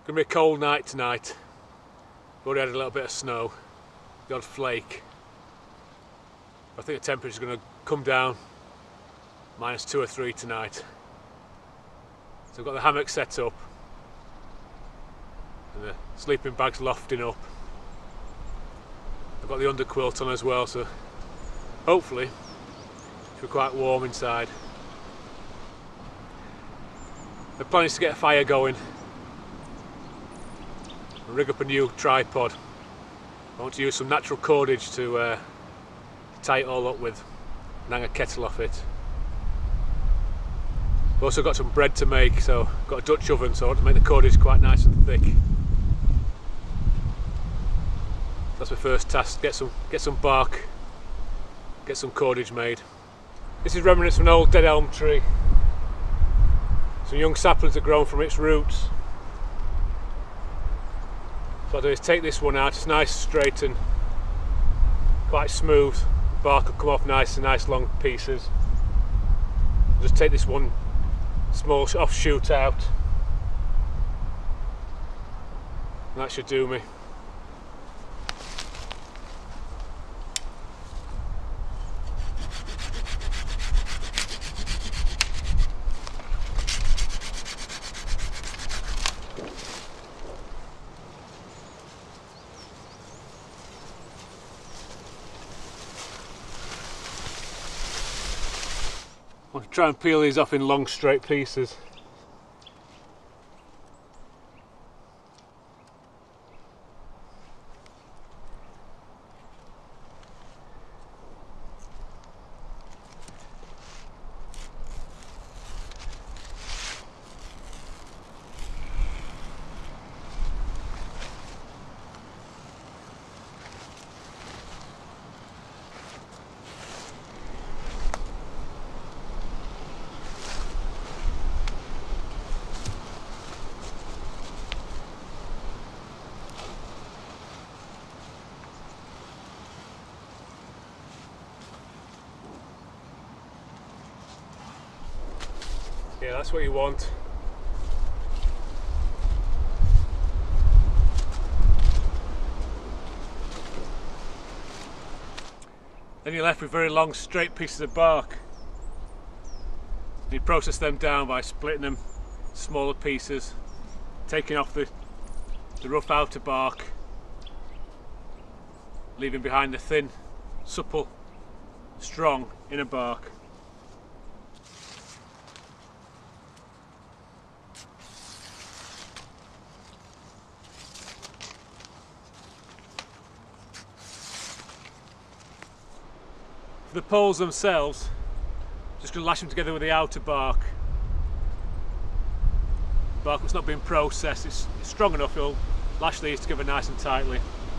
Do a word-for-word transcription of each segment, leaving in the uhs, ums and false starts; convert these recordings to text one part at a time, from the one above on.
Gonna be a cold night tonight. We've already had a little bit of snow, the odd flake. I think the temperature's gonna come down minus two or three tonight. So I've got the hammock set up and the sleeping bags lofting up. I've got the underquilt on as well, so hopefully it'll be quite warm inside. The plan is to get a fire going and rig up a new tripod. I want to use some natural cordage to uh, tie it all up with and hang a kettle off it. I've also got some bread to make, so I've got a Dutch oven, so I want to make the cordage quite nice and thick. That's my first task, get some, get some bark, get some cordage made. This is remnants of an old dead elm tree. Some young saplings have grown from its roots. So what I do is take this one out, it's nice, straight and quite smooth. The bark will come off nice and nice long pieces. Just take this one small offshoot out. And that should do me. I want to try and peel these off in long straight pieces. Yeah, that's what you want. Then you're left with very long straight pieces of bark. You process them down by splitting them smaller pieces, taking off the, the rough outer bark, leaving behind the thin, supple, strong inner bark. For the poles themselves, just going to lash them together with the outer bark. Bark that's not been processed, it's, it's strong enough, it'll lash these together nice and tightly.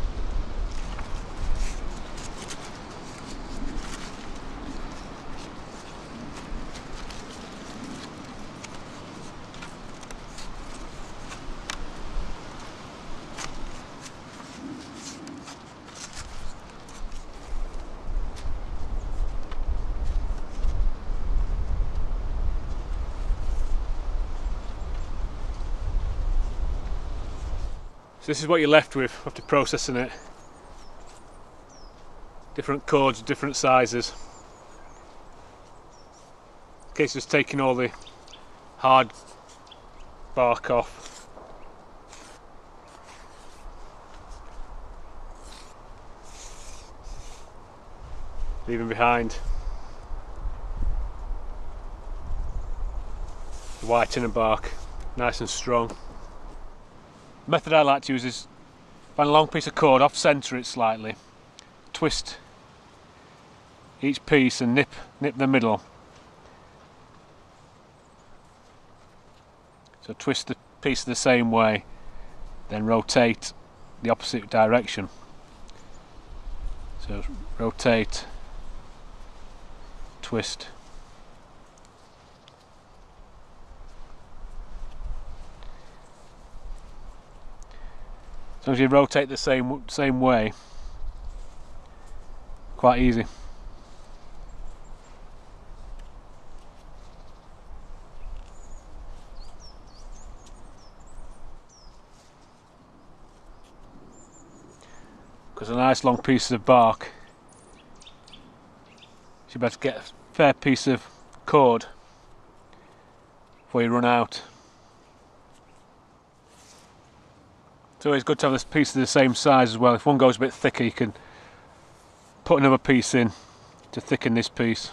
So this is what you're left with after processing it. Different cords, different sizes. In case just taking all the hard bark off. Leaving behind the white inner bark, nice and strong. The method I like to use is find a long piece of cord, off centre it slightly, twist each piece and nip, nip the middle. So twist the piece the same way, then rotate the opposite direction. So rotate, twist. As long as you rotate the same same way, quite easy. because a nice long piece of bark, you better get a fair piece of cord before you run out. It's always good to have this piece of the same size as well. If one goes a bit thicker, you can put another piece in to thicken this piece.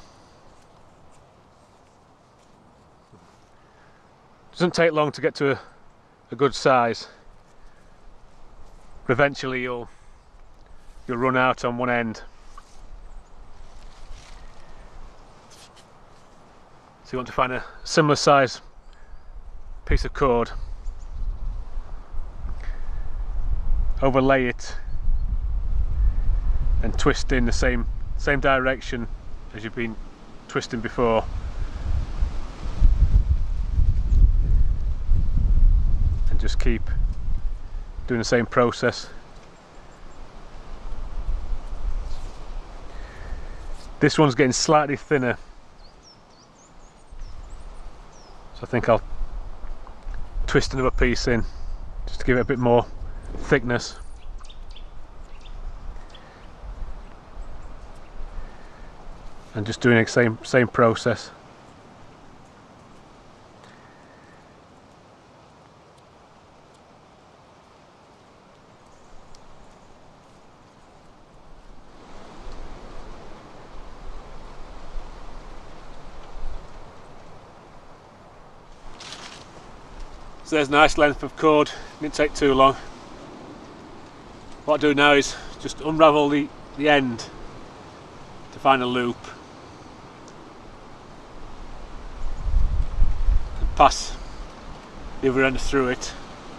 Doesn't take long to get to a, a good size, but eventually you'll you'll run out on one end. So you want to find a similar size piece of cord, overlay it and twist in the same same direction as you've been twisting before. And just keep doing the same process. This one's getting slightly thinner, so I think I'll twist another piece in just to give it a bit more thickness. And just doing the same same process. So there's a nice length of cord, didn't take too long. What I do now is just unravel the, the end to find a loop and pass the other end through it.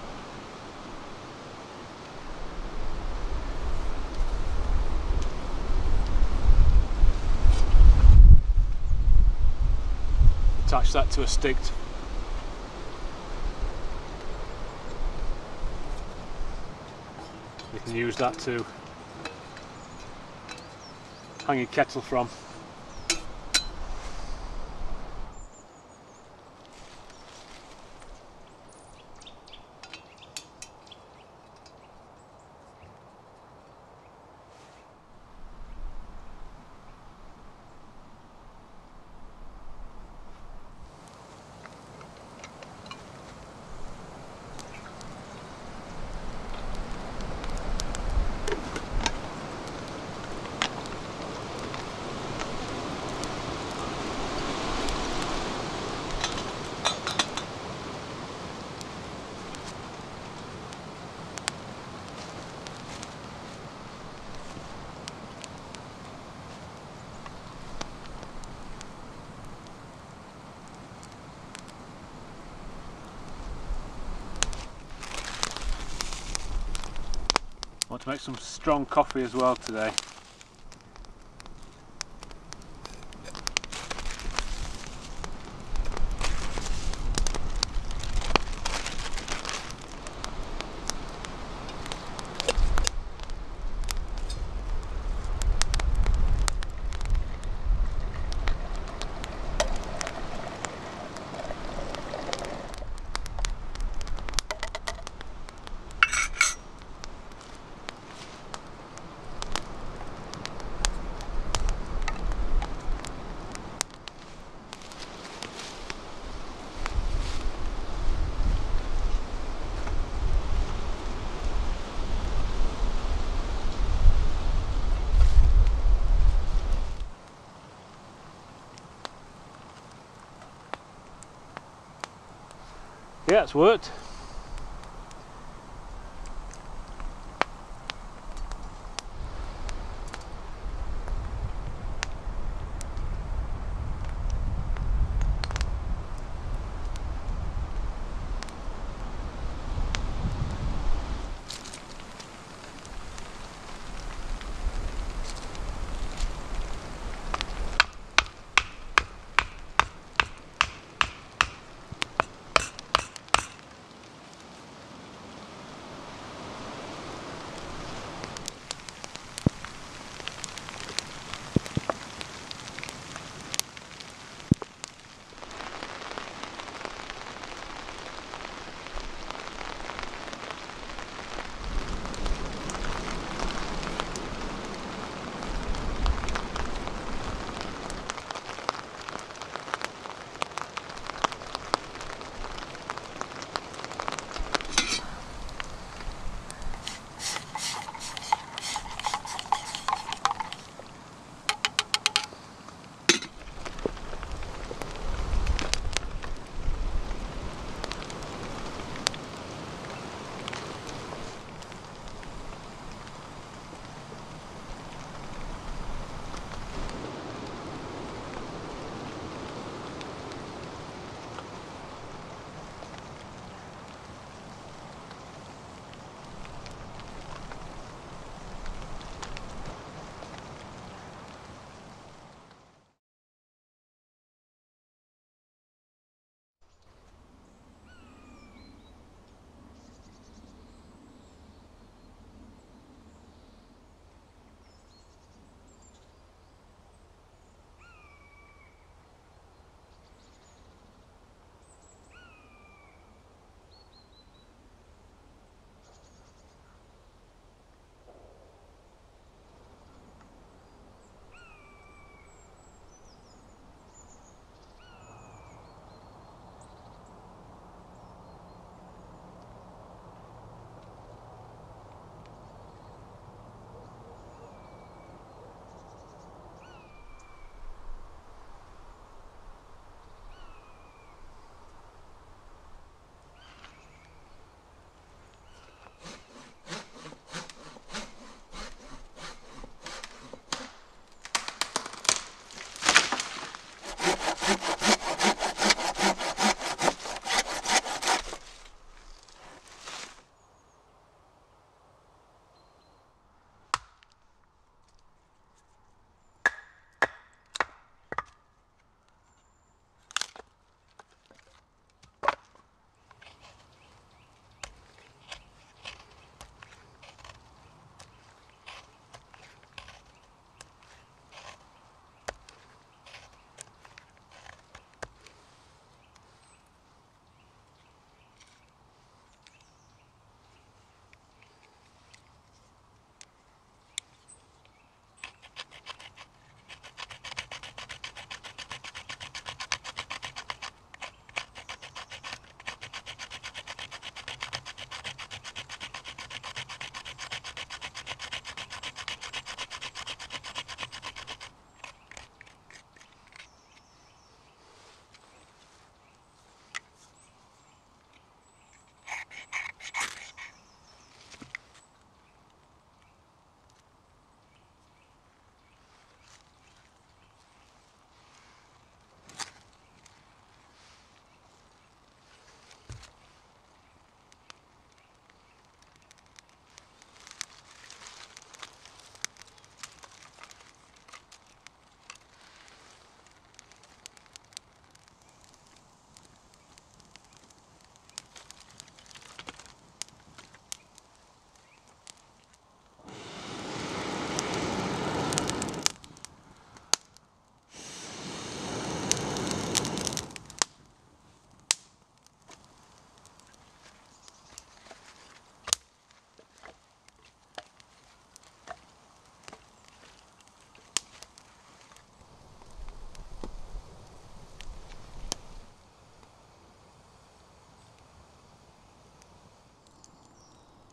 Attach that to a stick. You can use that to hang your kettle from. I want to make some strong coffee as well today. Yeah, it's worked.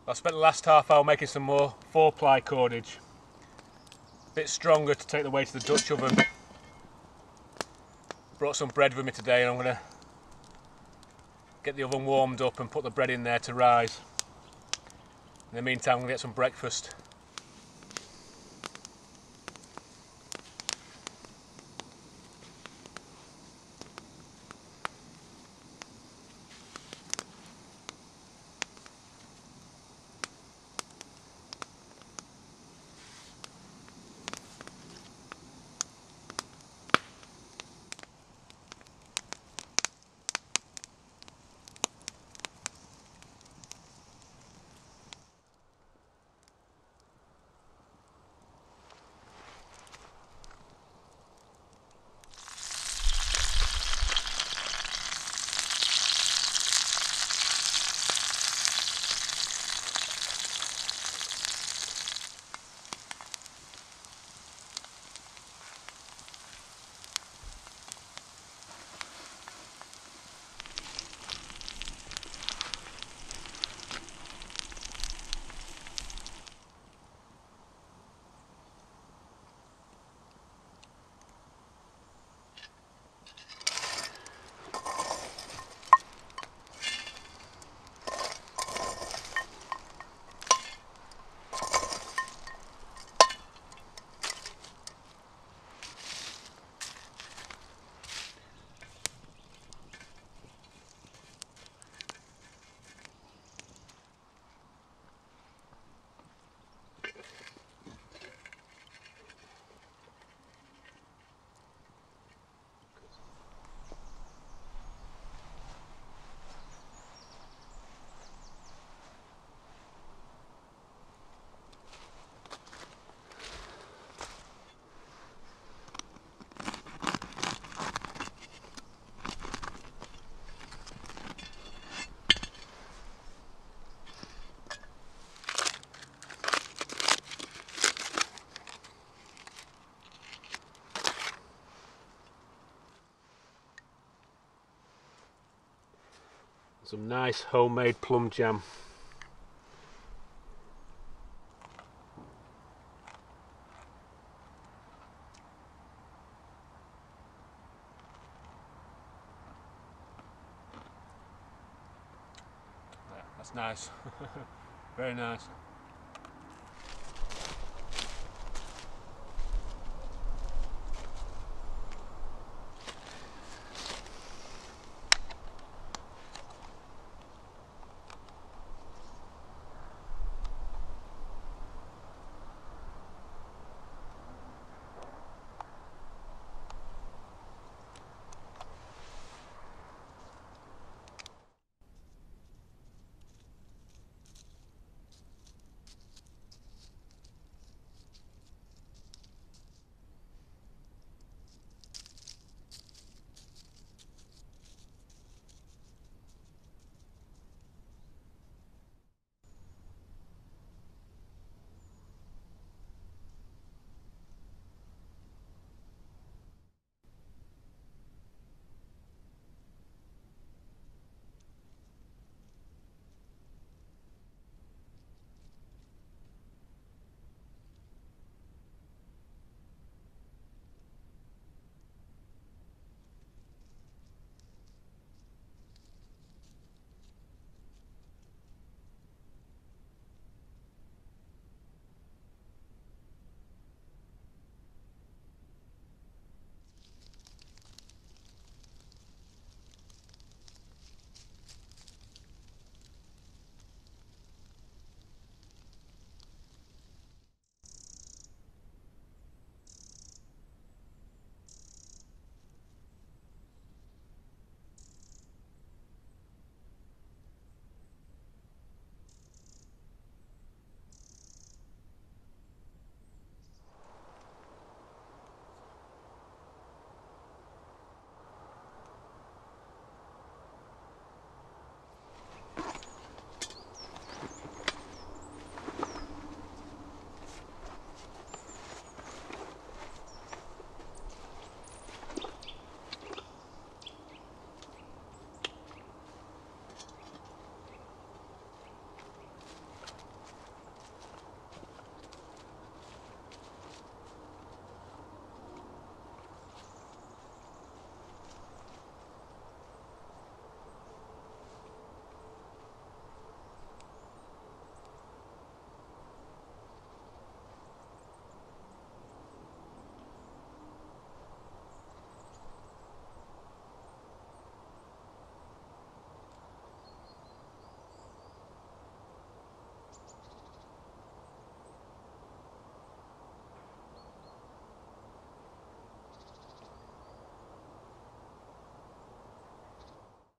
I spent the last half hour making some more four ply cordage. A bit stronger to take the way to the Dutch oven. Brought some bread with me today and I'm going to get the oven warmed up and put the bread in there to rise. In the meantime I'm going to get some breakfast. Some nice homemade plum jam. Yeah, that's nice. Very nice.